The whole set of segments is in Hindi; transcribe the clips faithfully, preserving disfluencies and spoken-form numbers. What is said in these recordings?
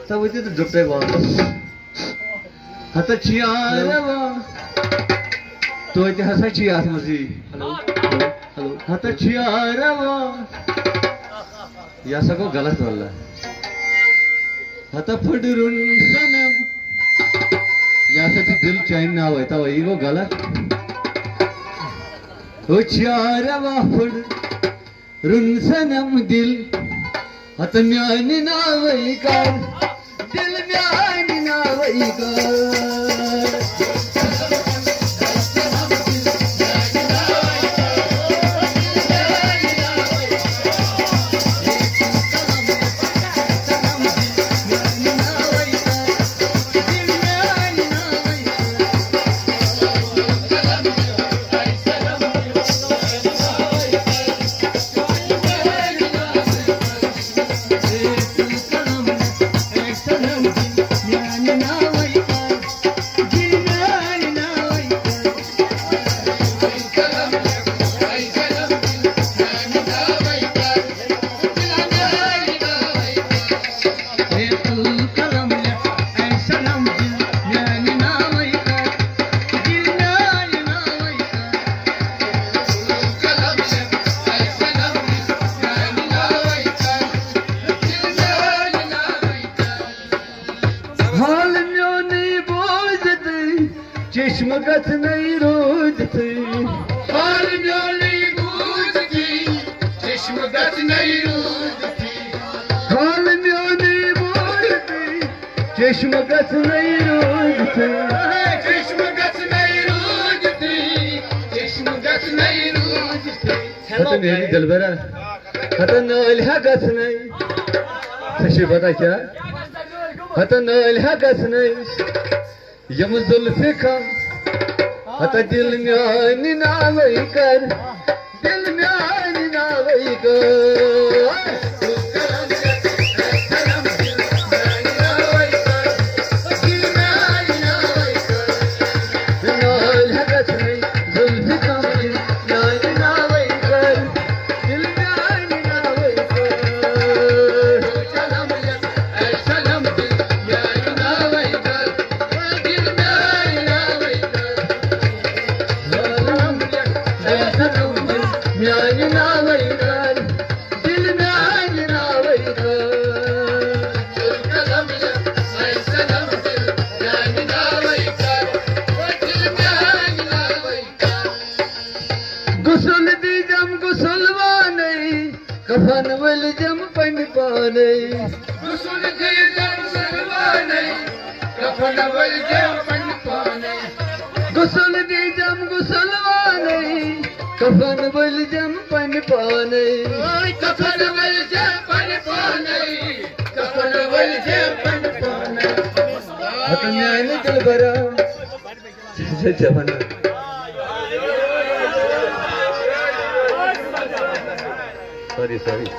तब तो जुटे वापस हता चियारवा तो ये हसा चियास मजी हेलो हेलो हता चियारवा या सको गलत वाला हता फडरुन सनम या सची दिल चैन ना होता वही वो गलत ओ चियारवा फडरुन सनम दिल हता म्यानी ना वही कर दिल म्यानी ना वही कर चश्म गत नहीं रोजती हाल म्योली बूझती चश्म गत नहीं रोजती हाल म्योली बूझती चश्म गत नहीं रोजती चश्म गत नहीं रोजती चश्म गत नहीं रोजती हेलो मेरी दिलबरा हता नल्हा गत नहीं सच्ची पता क्या हता नल्हा गत नहीं यम जुल्फे कम हता दिल म्यानी ना वही कर दिल म्यानी ना वही कर गुसल दी जम गुसलवा नहीं कफन वल जम पन पाने गुसल दी जम गुसलवा नहीं कफन वल जम पन पाने गुसल दी जम गुसलवा नहीं कफन वल जम पन पाने कफन वल जम पन पाने कफन वल जम पन पाने हत न्याय ने दिल भरा जवाना Sorry, sorry.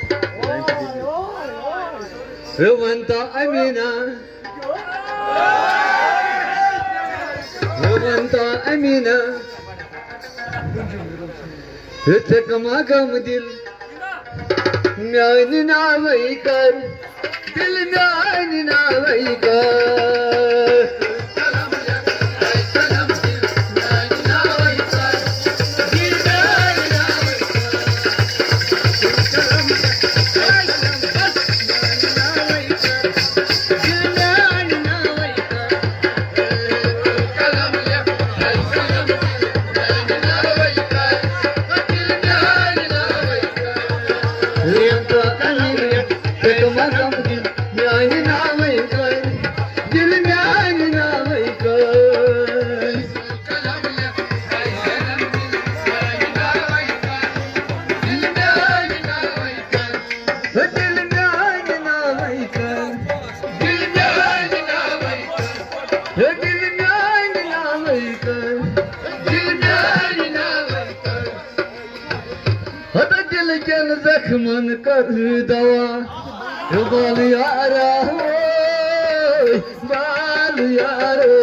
Rumanta Amina. Rumanta Amina. Hütte kama kam dil. Myani na vay kar. Dil myani na vay kar. जख्मन कर दवा बाल यारा बाल यारो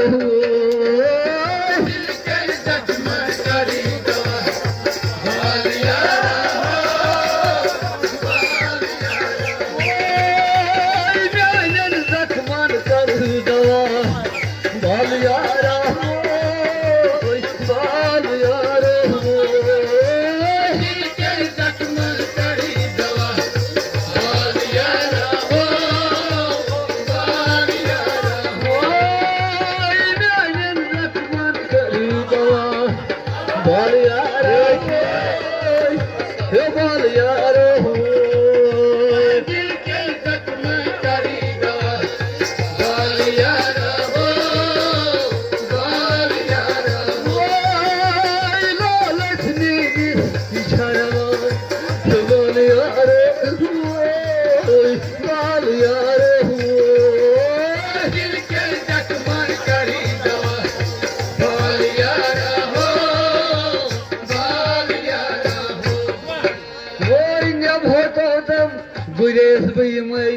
mai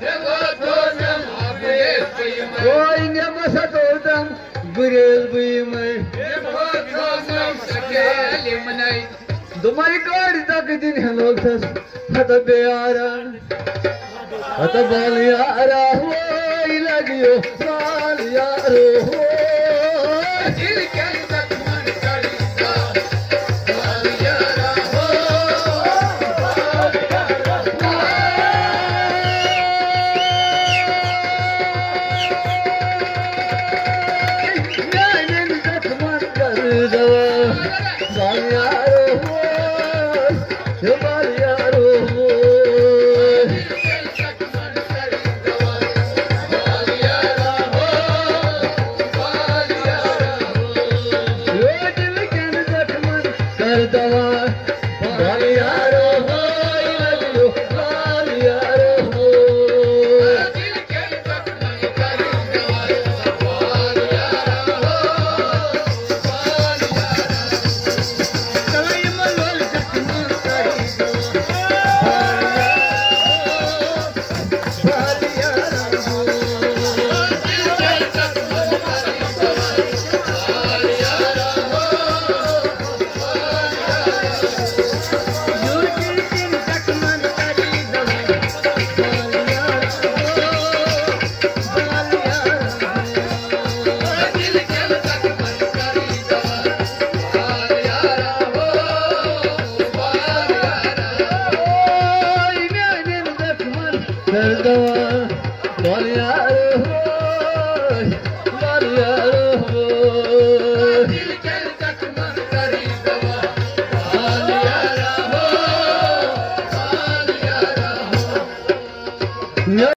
o inge masa tordam gurel bui mai dumai kar tak din halok thas hata beara hata bal yara hoy lagyo bal yaro ho dil ke tak man karita bal yara ho bal yara nainen tak man karida bal yaro ho bal yaro ho Perdón,